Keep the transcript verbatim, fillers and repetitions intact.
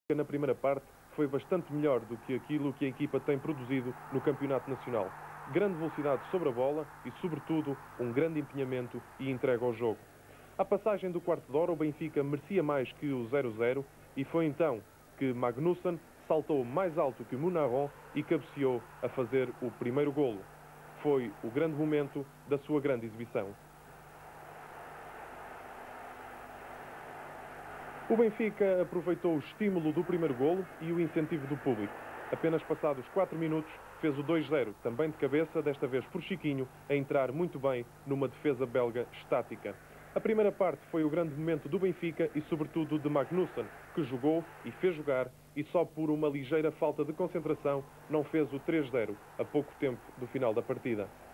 Na primeira parte foi bastante melhor do que aquilo que a equipa tem produzido no campeonato nacional. Grande velocidade sobre a bola e, sobretudo, um grande empenhamento e entrega ao jogo. À passagem do quarto de hora, o Benfica merecia mais que o zero zero e foi então que Magnussen saltou mais alto que Munaron e cabeceou a fazer o primeiro golo. Foi o grande momento da sua grande exibição. O Benfica aproveitou o estímulo do primeiro golo e o incentivo do público. Apenas passados quatro minutos, fez o dois zero, também de cabeça, desta vez por Chiquinho, a entrar muito bem numa defesa belga estática. A primeira parte foi o grande momento do Benfica e, sobretudo, de Magnussen, que jogou e fez jogar e só por uma ligeira falta de concentração não fez o três zero a pouco tempo do final da partida.